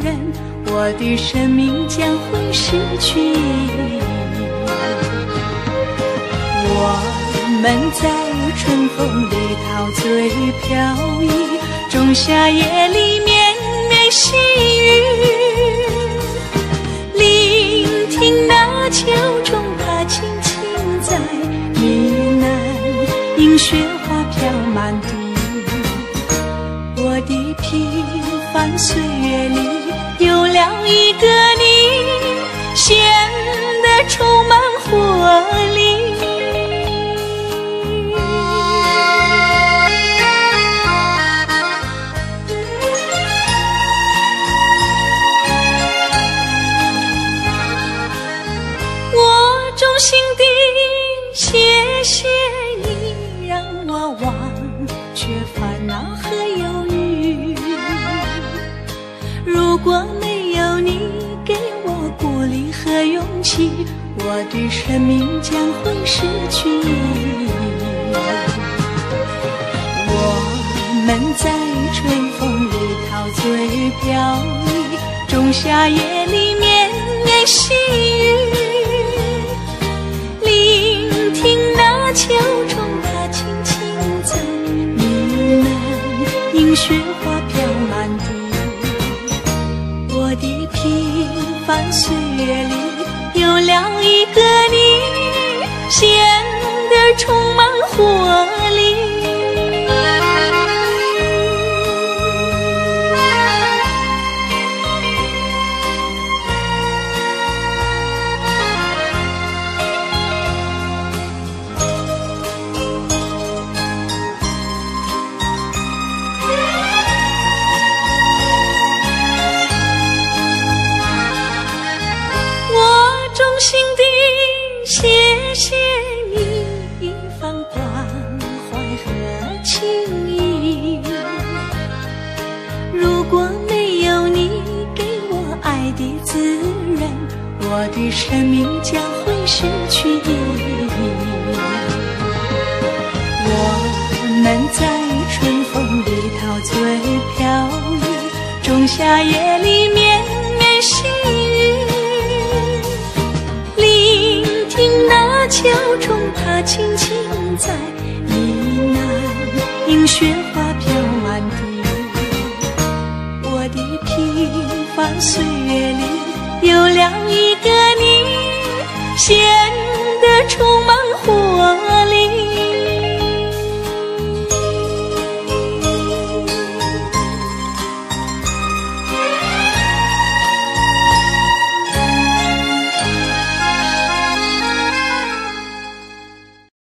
人，我的生命将会失去意义。我们在春风里陶醉飘逸，仲夏夜里绵绵细雨，聆听那秋虫它轻轻在呢喃，迎雪花飘满地。我的平凡岁月里有了一个你，显得充满活力。我衷心地谢谢你，让我忘却烦恼和忧郁。如果没有你给我鼓励和勇气，我的生命将会失去意义。我们在春风里陶醉飘逸，仲夏夜里绵绵细雨，聆听那秋虫它轻轻在呢喃，迎雪花飘满地。我的平凡岁月里有了一个你，显得充满活力。衷心地谢谢你一番关怀和情谊，如果没有你给我爱的滋润，我的生命将会失去意义。我们在春风里陶醉飘逸，仲夏夜里绵绵细雨，那秋虫它轻轻在呢喃，迎雪花飘满地。我的平凡岁月里有了一个你，显得充满活力。